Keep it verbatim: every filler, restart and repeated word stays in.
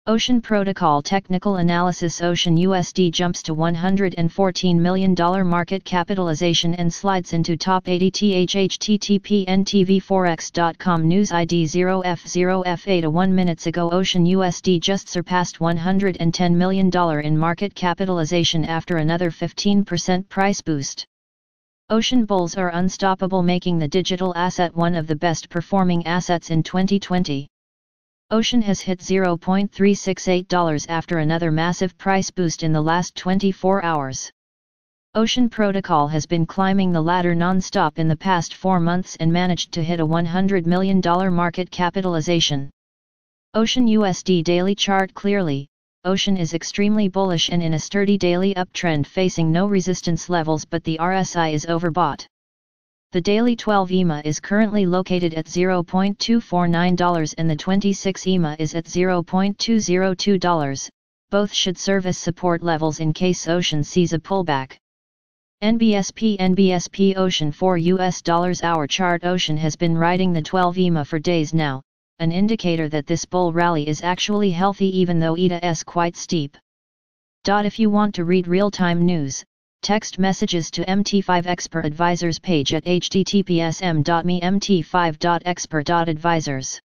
Ocean Protocol Technical Analysis. Ocean U S D jumps to one hundred fourteen million dollars market capitalization and slides into top eighty. H T T P N T V forex dot com News I D zero F zero F eight. one minutes ago, Ocean U S D just surpassed one hundred ten million dollars in market capitalization after another fifteen percent price boost. Ocean bulls are unstoppable, making the digital asset one of the best performing assets in twenty twenty. Ocean has hit zero point three six eight dollars after another massive price boost in the last twenty-four hours. Ocean Protocol has been climbing the ladder non-stop in the past four months and managed to hit a one hundred million dollars market capitalization. Ocean U S D daily chart. Clearly, Ocean is extremely bullish and in a sturdy daily uptrend, facing no resistance levels, but the R S I is overbought. The daily twelve E M A is currently located at zero point two four nine dollars and the twenty-six E M A is at zero point two zero two dollars, both should serve as support levels in case Ocean sees a pullback. N B S P N B S P Ocean for U S dollars hour chart. Ocean has been riding the twelve E M A for days now, an indicator that this bull rally is actually healthy even though E T A is quite steep. If you want to read real-time news, text messages to M T five Expert Advisors page at h t t p s m dot me m t five dot expert dot advisors.